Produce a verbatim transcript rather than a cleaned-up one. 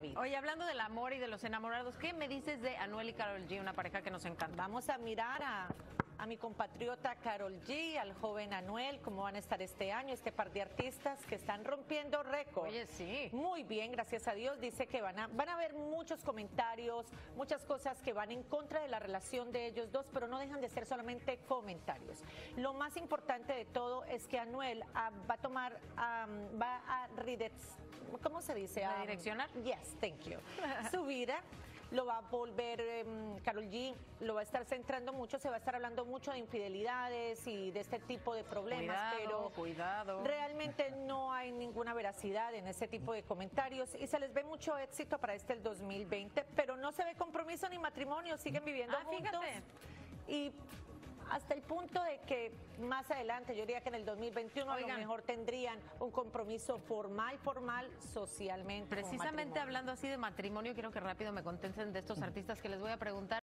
Oye, hablando del amor y de los enamorados, ¿qué me dices de Anuel y Karol G, una pareja que nos encanta? Vamos a mirar a, a mi compatriota Karol G, al joven Anuel, cómo van a estar este año, este par de artistas que están rompiendo récord. Oye, sí. Muy bien, gracias a Dios. Dice que van a, van a haber muchos comentarios, muchas cosas que van en contra de la relación de ellos dos, pero no dejan de ser solamente comentarios. Lo más importante de todo es que Anuel ah, va a tomar, um, va a redex, ¿cómo se dice? Um, ¿Redireccionar? Yes, thank you. Su vida lo va a volver, um, Karol G lo va a estar centrando mucho, se va a estar hablando mucho de infidelidades y de este tipo de problemas, Cuidado, pero cuidado. realmente no hay ninguna veracidad en ese tipo de comentarios y se les ve mucho éxito para este el dos mil veinte, pero no se ve compromiso ni matrimonio, siguen viviendo Ah, juntos. fíjate. Y hasta el punto de que más adelante, yo diría que en el dos mil veintiuno Oigan, a lo mejor tendrían un compromiso formal, formal, socialmente. Precisamente hablando así de matrimonio, quiero que rápido me contesten de estos artistas que les voy a preguntar.